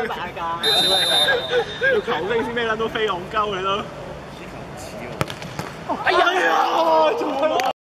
大家，要求兵先咩撚都飛戇鳩你都〜